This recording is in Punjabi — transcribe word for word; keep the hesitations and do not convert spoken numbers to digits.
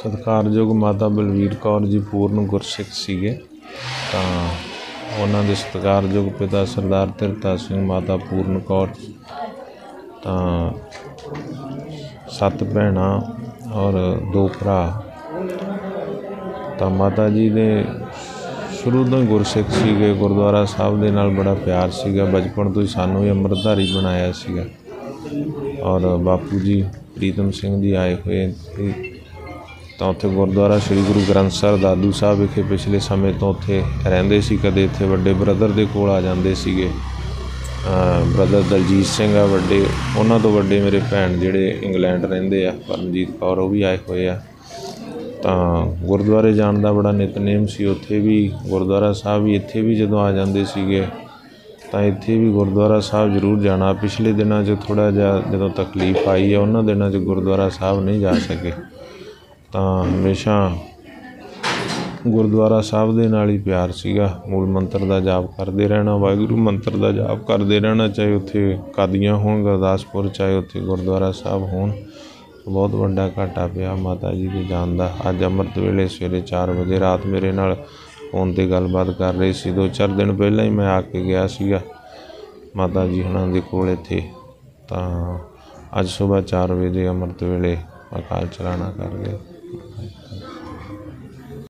ਸਤਿਕਾਰਯੋਗ ਮਾਤਾ ਬਲਵੀਰ ਕੌਰ ਜੀ ਪੂਰਨ ਗੁਰਸਿੱਖ ਸੀਗੇ। ਤਾਂ ਉਹਨਾਂ ਦੇ ਸਤਿਕਾਰਯੋਗ ਪਿਤਾ ਸਰਦਾਰ ਧੀਰਤਾ ਸਿੰਘ, ਮਾਤਾ ਪੂਰਨ ਕੌਰ, ਤਾਂ ਸੱਤ ਭੈਣਾਂ ਔਰ ਦੋ ਭਰਾ। ਤਾਂ ਮਾਤਾ ਜੀ ਨੇ ਸ਼ੁਰੂ ਤੋਂ ਹੀ ਗੁਰਸਿੱਖ ਸੀਗੇ। ਗੁਰਦੁਆਰਾ ਸਾਹਿਬ ਦੇ ਨਾਲ ਬੜਾ ਪਿਆਰ ਸੀਗਾ। ਬਚਪਨ ਤੋਂ ਹੀ ਸਾਨੂੰ ਵੀ ਅੰਮ੍ਰਿਤਧਾਰੀ ਬਣਾਇਆ ਸੀਗਾ। ਔਰ ਬਾਪੂ ਜੀ ਪ੍ਰੀਤਮ ਸਿੰਘ ਜੀ ਆਏ ਹੋਏ ਸੀ। ਤਾਂ ਉੱਥੇ ਗੁਰਦੁਆਰਾ ਸ਼੍ਰੀ ਗੁਰੂ ਗ੍ਰੰਥ ਸਾਹਿਬ ਦਾਦੂ ਸਾਹਿਬ ਵਿਖੇ ਪਿਛਲੇ ਸਮੇਂ ਤੋਂ ਉੱਥੇ ਰਹਿੰਦੇ ਸੀ। ਕਦੇ ਇੱਥੇ ਵੱਡੇ ਬ੍ਰਦਰ ਦੇ ਕੋਲ ਆ ਜਾਂਦੇ ਸੀਗੇ। ਬ੍ਰਦਰ ਦਲਜੀਤ ਸਿੰਘ ਆ ਵੱਡੇ, ਉਹਨਾਂ ਤੋਂ ਵੱਡੇ ਮੇਰੇ ਭੈਣ ਜਿਹੜੇ ਇੰਗਲੈਂਡ ਰਹਿੰਦੇ ਆ, ਪਰਮਜੀਤ ਕੌਰ, ਉਹ ਵੀ ਆਏ ਹੋਏ ਆ। ਤਾਂ ਗੁਰਦੁਆਰੇ ਜਾਣ ਦਾ ਬੜਾ ਨਿਤਨੇਮ ਸੀ। ਉੱਥੇ ਵੀ ਗੁਰਦੁਆਰਾ ਸਾਹਿਬ ਵੀ, ਇੱਥੇ ਵੀ ਜਦੋਂ ਆ ਜਾਂਦੇ ਸੀਗੇ ਤਾਂ ਇੱਥੇ ਵੀ ਗੁਰਦੁਆਰਾ ਸਾਹਿਬ ਜ਼ਰੂਰ ਜਾਣਾ। ਪਿਛਲੇ ਦਿਨਾਂ 'ਚ ਥੋੜ੍ਹਾ ਜਿਹਾ ਜਦੋਂ ਤਕਲੀਫ ਆਈ ਆ, ਉਹਨਾਂ ਦਿਨਾਂ 'ਚ ਗੁਰਦੁਆਰਾ ਸਾਹਿਬ ਨਹੀਂ ਜਾ ਸਕੇ। ਤਾਂ ਹਮੇਸ਼ਾ ਗੁਰਦੁਆਰਾ ਸਾਹਿਬ ਦੇ ਨਾਲ ਹੀ ਪਿਆਰ ਸੀਗਾ। ਮੂਲ ਮੰਤਰ ਦਾ ਜਾਪ ਕਰਦੇ ਰਹਿਣਾ, ਵਾਹਿਗੁਰੂ ਮੰਤਰ ਦਾ ਜਾਪ ਕਰਦੇ ਰਹਿਣਾ, ਚਾਹੇ ਉੱਥੇ ਕਾਦੀਆਂ ਹੋਣ ਗੁਰਦਾਸਪੁਰ, ਚਾਹੇ ਉੱਥੇ ਗੁਰਦੁਆਰਾ ਸਾਹਿਬ ਹੋਣ। ਬਹੁਤ ਵੱਡਾ ਘਾਟਾ ਪਿਆ ਮਾਤਾ ਜੀ ਦੇ ਜਾਣ ਦਾ। ਅੱਜ ਅੰਮ੍ਰਿਤ ਵੇਲੇ ਸਵੇਰੇ ਚਾਰ ਵਜੇ ਰਾਤ ਮੇਰੇ ਨਾਲ ਫੋਨ 'ਤੇ ਗੱਲਬਾਤ ਕਰ ਰਹੇ ਸੀ। ਦੋ ਚਾਰ ਦਿਨ ਪਹਿਲਾਂ ਹੀ ਮੈਂ ਆ ਕੇ ਗਿਆ ਸੀਗਾ ਮਾਤਾ ਜੀ ਹੁਣਾਂ ਦੇ ਕੋਲ ਇੱਥੇ। ਤਾਂ ਅੱਜ ਸੁਬਾਹ ਚਾਰ ਵਜੇ ਅੰਮ੍ਰਿਤ ਵੇਲੇ ਅਕਾਲ ਚਲਾਣਾ ਕਰ ਗਏ।